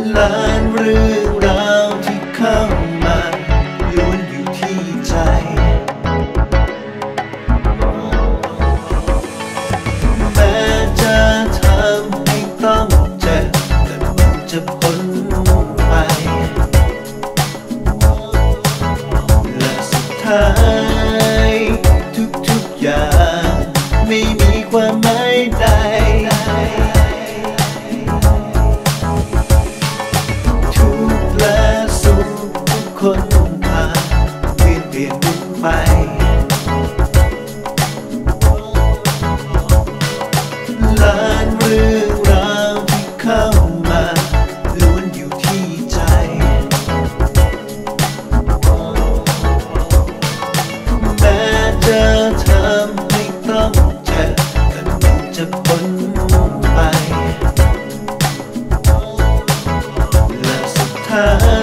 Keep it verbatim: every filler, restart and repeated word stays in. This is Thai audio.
ล้านเรื่องราวที่เข้ามาล้วนอยู่ที่ใจแม้จะทำให้ต้องเจ็บแต่มันจะพ้นไปและสุดท้ายทุกๆอย่างไม่มีความหมายใดทุกข์และสุขทุกคนผ่านเปลี่ยนเปลี่ยนมุมไปล้านเรื่องราวที่เข้ามาล้วนอยู่ที่ใจแม้จะทำให้ต้องเจ็บแต่มันจะพ้นไปและสุดท้าย